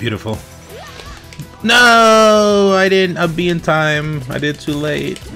Beautiful. No, I didn't be in time. I did too late.